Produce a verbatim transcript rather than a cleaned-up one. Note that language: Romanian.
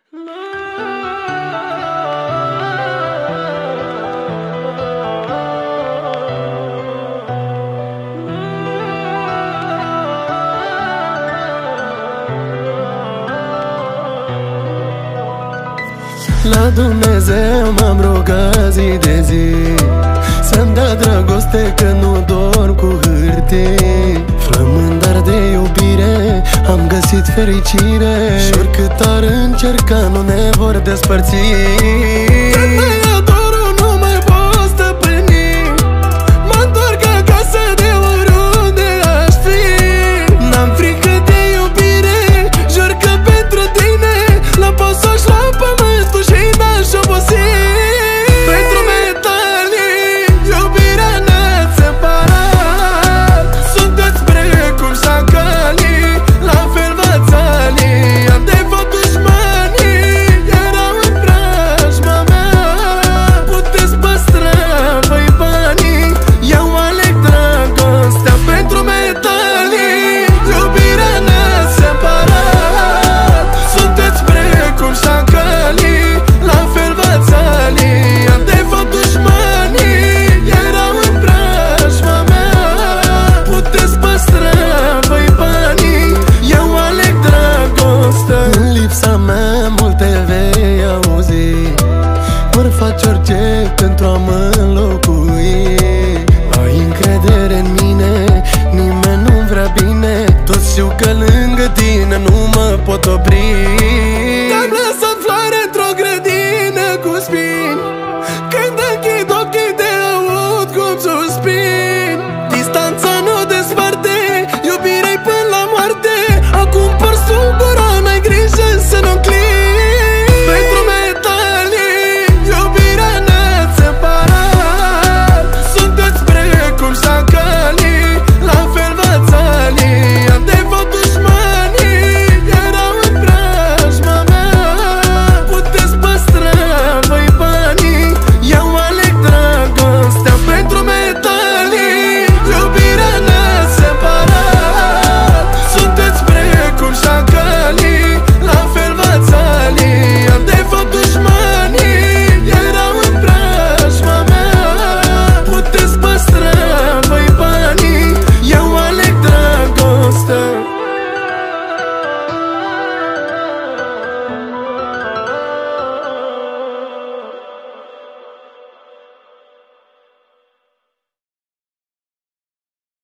La Dumnezeu m-am rugat zi de zi să-mi dea dragoste, că nu dorm cu hârtii. Flămând dar de iubire am găsit fericire, și oricât ar încerca nu ne vor despărți.